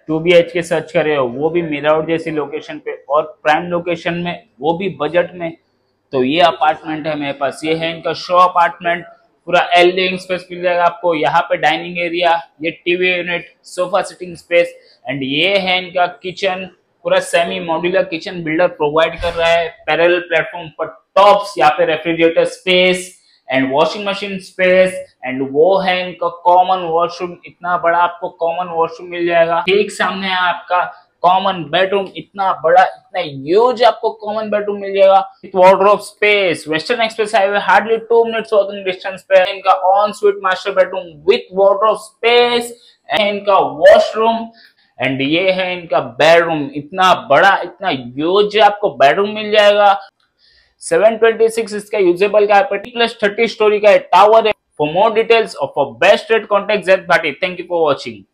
2 BHK search कर रहे हो वो भी मिराउट जैसी लोकेशन पे और प्राइम लोकेशन में, वो भी बजट में, तो ये अपार्टमेंट है मेरे पास। ये है इनका शो अपार्टमेंट, पूरा एल लिविंग स्पेस मिल जाएगा आपको। यहाँ पे डाइनिंग एरिया, ये TV unit, sofa sitting space, and ये है इनका किचन। पूरा semi modular kitchen builder provide कर रहा है। पैरेलल प्लेटफॉर्म पर टॉप्स, यहाँ पे refrigerator space and washing machine space, and वो है इनका कॉमन वॉशरूम। इतना बड़ा आपको कॉमन वॉशरूम मिल जाएगा। ठीक सामने है आपका कॉमन बेडरूम, इतना बड़ा, इतना ह्यूज आपको कॉमन बेडरूम मिल जाएगा with wardrobe space. Western express highway hardly 2 minutes walking distance पे है इनका en suite master bedroom with wardrobe space and इनका वॉशरूम। एंड ये है इनका बेडरूम, इतना बड़ा, इतना ह्यूज आपको बेडरूम मिल जाएगा। 726 इसका यूजेबल कैपेसिटी प्लस 30 स्टोरी का टावर है। फॉर मोर डिटेल्स और for best rate contact Z Bhati. Thank you for watching.